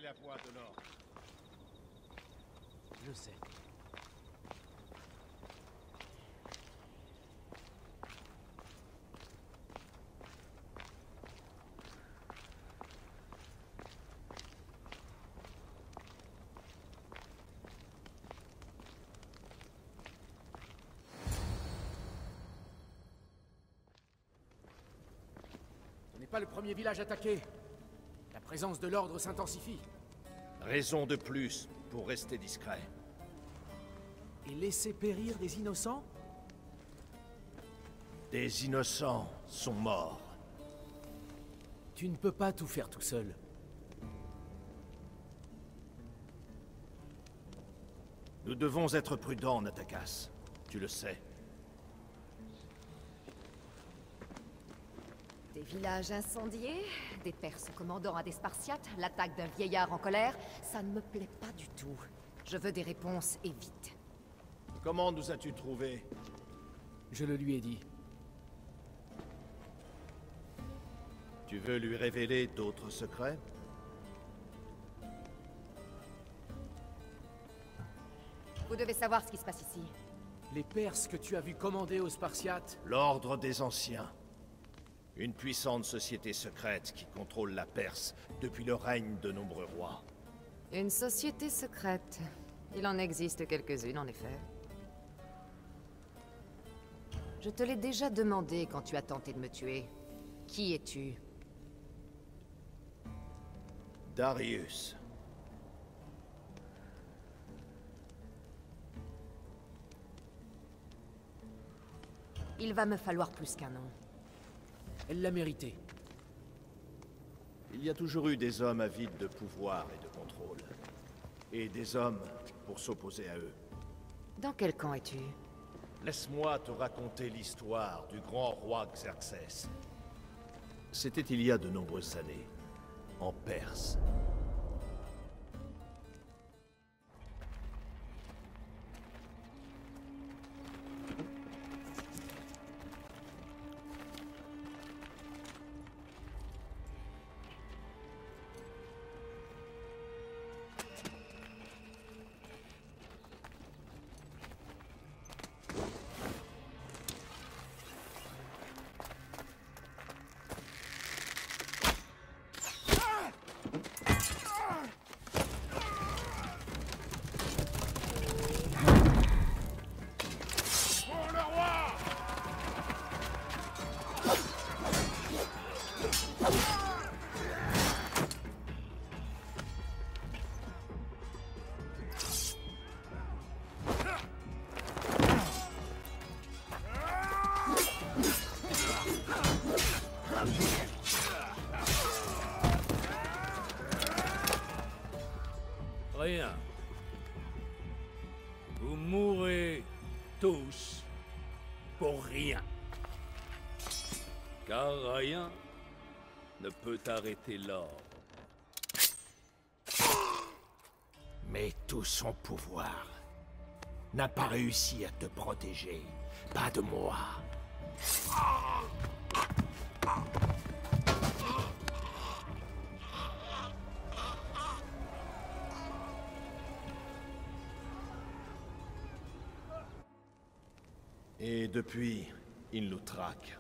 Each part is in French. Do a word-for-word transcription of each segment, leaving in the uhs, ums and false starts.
la pointe au nord. Je sais. Ce n'est pas le premier village attaqué. La présence de l'ordre s'intensifie. Raison de plus pour rester discret. Et laisser périr des innocents? Des innocents sont morts. Tu ne peux pas tout faire tout seul. Nous devons être prudents, Natakas. Tu le sais. Des villages incendiés, des Perses commandant à des Spartiates, l'attaque d'un vieillard en colère, ça ne me plaît pas du tout. Je veux des réponses et vite. Comment nous as-tu trouvés? Je le lui ai dit. Tu veux lui révéler d'autres secrets? Vous devez savoir ce qui se passe ici. Les Perses que tu as vus commander aux Spartiates? L'Ordre des Anciens. Une puissante société secrète qui contrôle la Perse depuis le règne de nombreux rois. Une société secrète. Il en existe quelques-unes, en effet. Je te l'ai déjà demandé quand tu as tenté de me tuer. Qui es-tu? Darius. Il va me falloir plus qu'un nom. Elle l'a mérité. Il y a toujours eu des hommes avides de pouvoir et de contrôle. Et des hommes pour s'opposer à eux. Dans quel camp es-tu? Laisse-moi te raconter l'histoire du grand roi Xerxès. C'était il y a de nombreuses années, en Perse. Rien. Vous mourrez tous pour rien. Car rien ne peut arrêter l'ordre. Mais tout son pouvoir n'a pas réussi à te protéger. Pas de moi. Et depuis, il nous traque.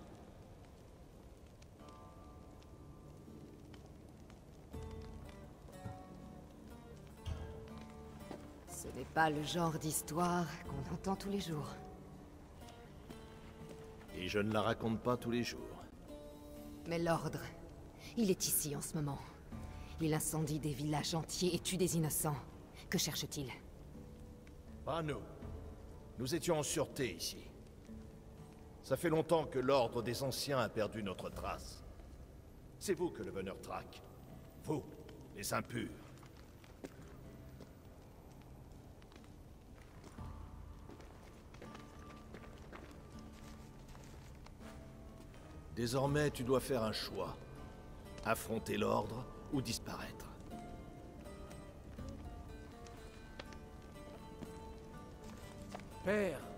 Ce n'est pas le genre d'histoire qu'on entend tous les jours. Et je ne la raconte pas tous les jours. Mais l'ordre, il est ici en ce moment. Il incendie des villages entiers et tue des innocents. Que cherche-t-il? Pas nous. Nous étions en sûreté ici. Ça fait longtemps que l'Ordre des Anciens a perdu notre trace. C'est vous que le veneur traque. Vous, les impurs. Désormais, tu dois faire un choix. Affronter l'Ordre ou disparaître. Père,